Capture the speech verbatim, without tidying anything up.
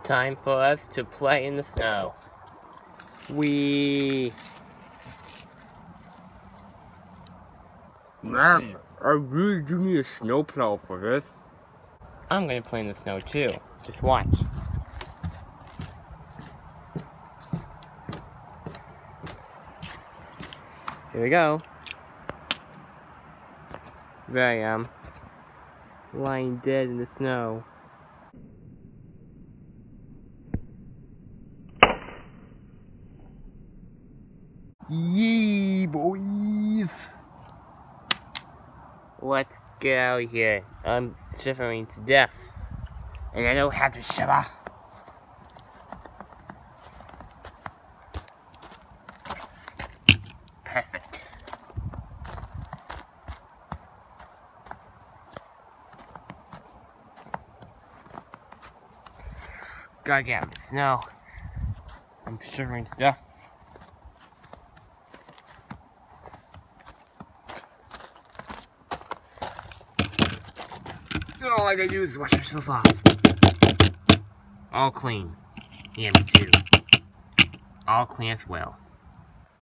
time for us to play in the snow. We... Mom, I really do need a snowplow for this. I'm gonna play in the snow too. Just watch. Here we go. There I am, lying dead in the snow. Yee, boys! Let's get out of here. I'm shivering to death. And I don't have to shiver. Perfect. Gotta get out of the snow. I'm shivering to death. All I gotta do is wash myself off. All clean. Yeah, me too. All clean as well.